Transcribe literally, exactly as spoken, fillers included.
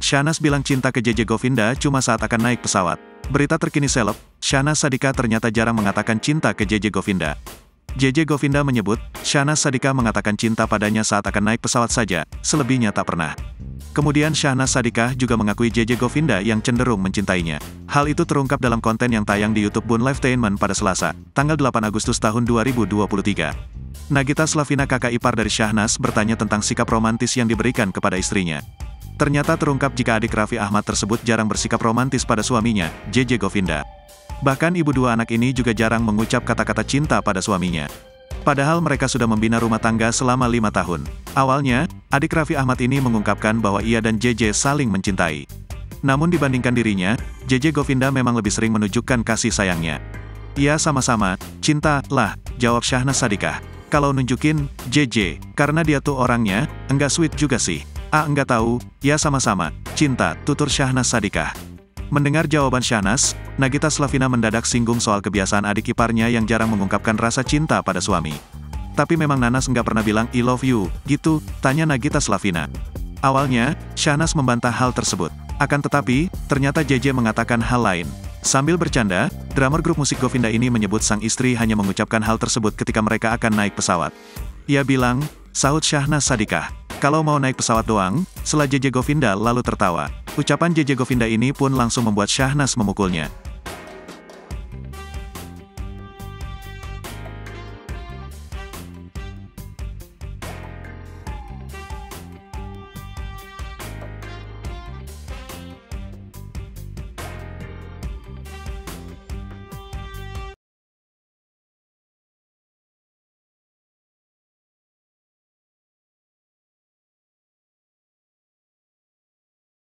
Syahnas bilang cinta ke J J Govinda cuma saat akan naik pesawat. Berita terkini seleb, Syahnas Sadika ternyata jarang mengatakan cinta ke J J Govinda. J J Govinda menyebut, Syahnas Sadika mengatakan cinta padanya saat akan naik pesawat saja, selebihnya tak pernah. Kemudian Syahnas Sadika juga mengakui J J Govinda yang cenderung mencintainya. Hal itu terungkap dalam konten yang tayang di YouTube Bun Lifetainment pada Selasa, tanggal delapan Agustus tahun dua ribu dua puluh tiga. Nagita Slavina, kakak ipar dari Syahnas, bertanya tentang sikap romantis yang diberikan kepada istrinya. Ternyata terungkap jika adik Raffi Ahmad tersebut jarang bersikap romantis pada suaminya, J J Govinda. Bahkan ibu dua anak ini juga jarang mengucap kata-kata cinta pada suaminya. Padahal mereka sudah membina rumah tangga selama lima tahun. Awalnya, adik Raffi Ahmad ini mengungkapkan bahwa ia dan J J saling mencintai. Namun dibandingkan dirinya, J J Govinda memang lebih sering menunjukkan kasih sayangnya. "Iya sama-sama, cinta lah," jawab Syahnas Sadika. "Kalau nunjukin, J J, karena dia tuh orangnya, enggak sweet juga sih." "Ah enggak tahu, ya sama-sama, cinta," tutur Syahnas Sadika. Mendengar jawaban Syahnas, Nagita Slavina mendadak singgung soal kebiasaan adik iparnya yang jarang mengungkapkan rasa cinta pada suami. "Tapi memang Nanas enggak pernah bilang I love you, gitu?" tanya Nagita Slavina. Awalnya, Syahnas membantah hal tersebut. Akan tetapi, ternyata J J mengatakan hal lain. Sambil bercanda, drummer grup musik Govinda ini menyebut sang istri hanya mengucapkan hal tersebut ketika mereka akan naik pesawat. Ia bilang, sahut Syahnas Sadika, "Kalau mau naik pesawat doang," setelah J J Govinda lalu tertawa. Ucapan J J Govinda ini pun langsung membuat Syahnas memukulnya.